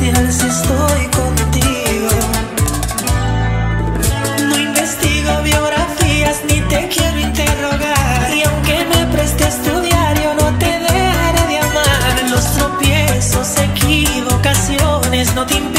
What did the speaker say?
especial si estoy contigo. No investigo biografías ni te quiero interrogar, y aunque me prestes tu diario no te dejaré de amar. Los tropiezos, equivocaciones no te impiden